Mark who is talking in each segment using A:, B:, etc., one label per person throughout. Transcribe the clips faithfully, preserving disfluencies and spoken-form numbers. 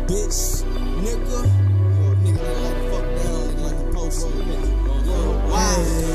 A: bitch, nigga. Yo, nigga that like to fuck down, nigga like to post on nigga. Wow.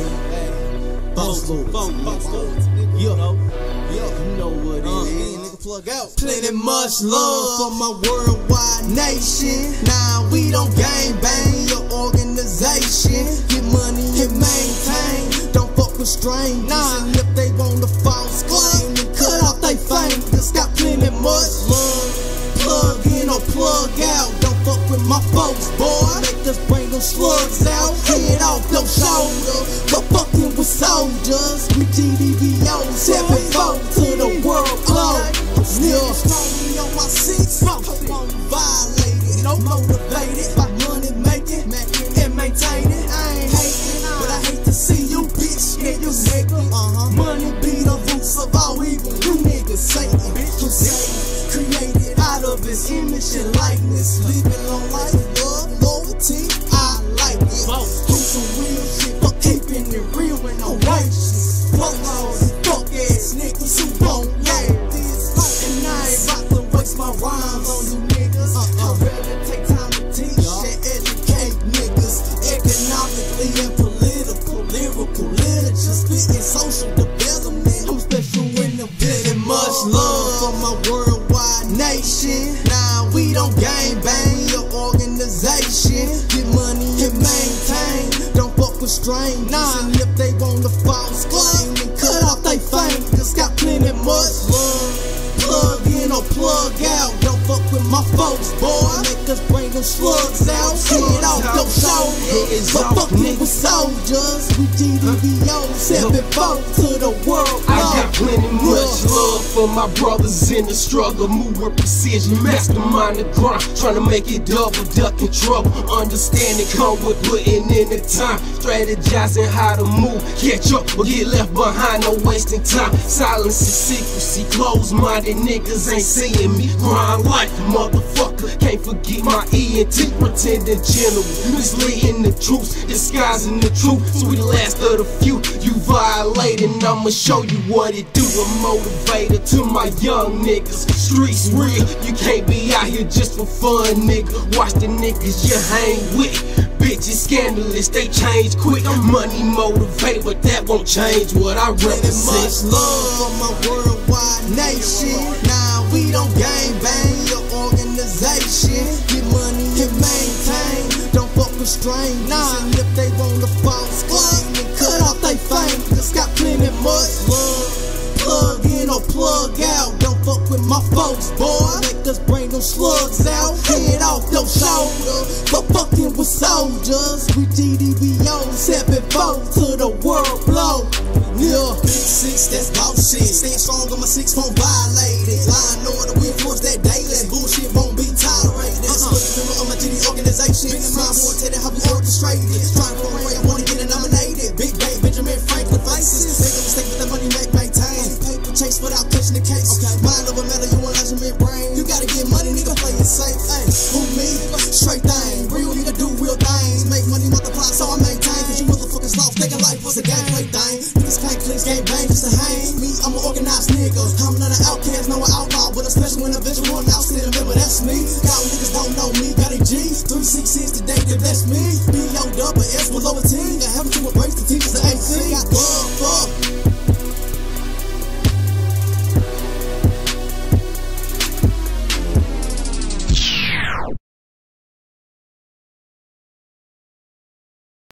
A: Hey, boss lords, boss lords, nigga. Yo, yo, you know what it uh, is. Nigga, plug out. Plenty much love for my worldwide nation. Now we don't gang bang your organization. Get money and maintain. Don't fuck with strangers. Nah, and if they want a false claim, then cut off they fingers. Got plenty much love. Plug in or plug out. Don't fuck with my folks, boy. Make us bring them slugs out. Head off your shoulder. But fucking with soldiers. We G D B O. Seven four to the world globe. Still strong on my six. Hope I'm violated. No motivated by money making and maintaining. I ain't hating, but I hate to see you, bitch. Yeah, you nigga. Uh-huh. Money be the roots of all evil. You niggas Satan. Bitch, you Satan. Created out of his image and likeness. Living on life, love, loyalty. I like it. Do some real shit, fuck keeping it real and no righteous. Fuck laws, fuck ass niggas who won't like this. And I ain't about to waste my rhymes on you niggas. I'd rather take time to teach and educate niggas. Economically and political, lyrical literature, spitting social development. I'm special in the very much love for my worldwide nation. Now we don't gang bang your organization. Get money and maintain. Don't fuck with strangers. Nah, and if they want a false claim, then cut off they fingers. Got plenty much love. Plug in or plug out. Don't fuck with my folks, boy. Make us bring them slugs out. Head off your shoulder. But fucking with soldiers. We G D B O. Seven four to the world.
B: I got plenty much love for my brothers in the struggle. Move with precision, mastermind the grind, trying to make it double, ducking trouble. Understanding come with putting in the time, strategizing how to move, catch up or get left behind, no wasting time. Silence and secrecy, closed-minded niggas ain't seeing me. Grind life, motherfucker, can't forget my E N T. Pretending general, misleading the truth, disguising the truth. So we the last of the few. You violating, I'ma show you what it do. A motivator to my young niggas. Streets real, you can't be out here just for fun, nigga. Watch the niggas you hang with. Bitches scandalous, they change quick. Money motivate, but that won't change what I represent.
A: Much love for my worldwide nation. Now we don't gang bang your organization. Get money and maintain. Don't fuck with strangers. Nah, and if they want a false claim, then cut off they fingers. Got plenty much love. Plug in or plug out. Don't fuck with my folks, boy. Make us bring them slugs out. Head off your shoulder. But fucking with soldiers. We G D B O. Seven four to the world blow. Yeah. Big six, that's boss shit. Staying strong on my six, won't violate it. Line order, we enforce that daily. Bullshit won't be tolerated. I'm a member of my G D organization. My forte, how we orchestrated it. Trying for a way, I wanna get it nominated. Big bang, Benjamin Franklin faces. Make a mistake with the money, make maintain. Paper chase without catching the case. Okay. Mind over matter, you want measurement brain. You gotta get money, nigga, play it safe. Ay, who me? Straight thing. Real nigga do real things. Make money multiply, so I maintain. Cause you motherfuckers lost, thinking life was a gameplay thing. Niggas can't clicks, game bang, just to hang. Me, I'm an organized nigga. I'm not an outcast, no an outlaw, but a special individual. I'm out still, remember that's me. Y'all niggas don't know me, got a G. Three sixes today, that bless me. B O double S below a team. I haven't to embrace the teachers of A C. Got love for